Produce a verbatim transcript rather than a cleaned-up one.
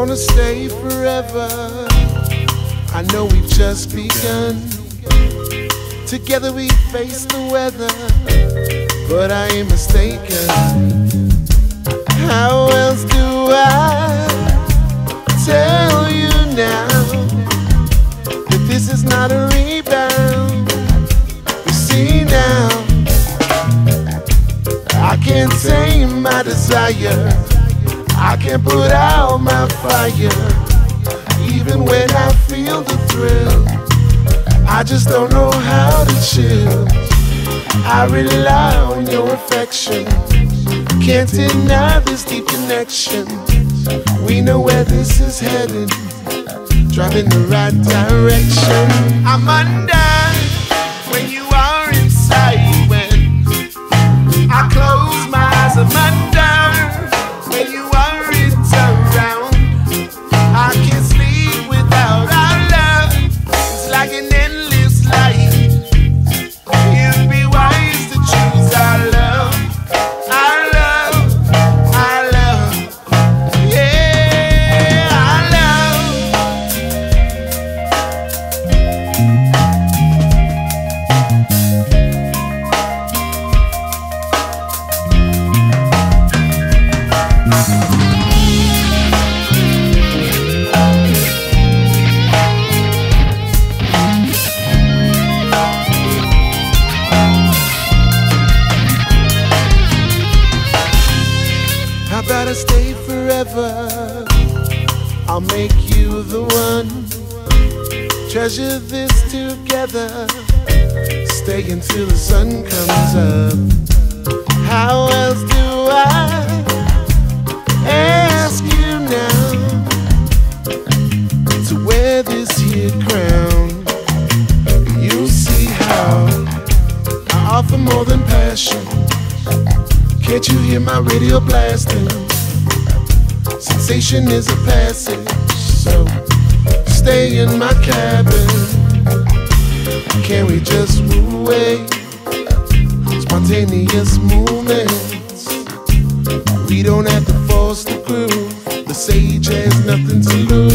gonna stay forever. I know we've just begun. Together we face the weather, but I ain't mistaken. How else do I tell you now that this is not a rebound? You see now, I can't tame my desire, I can't put out my fire, even when I feel the thrill. I just don't know how to chill. I rely on your affection, can't deny this deep connection. We know where this is heading, driving the right direction. I'm under when you are inside. When I close my eyes, I'm under when you aren't around. I can't sleep without our love. It's like an endless life. You'd be wise to choose our love, our love, our love. Yeah, our love. How about I stay forever? I'll make you the one. Treasure this together, stay until the sun comes up. How else do I ask you now to wear this here crown? You see how I offer more than passion. Can't you hear my radio blasting? Sensation is a passage, so stay in my cabin. Can we just move away? Spontaneous movements. We don't have to force the groove. The sage has nothing to lose.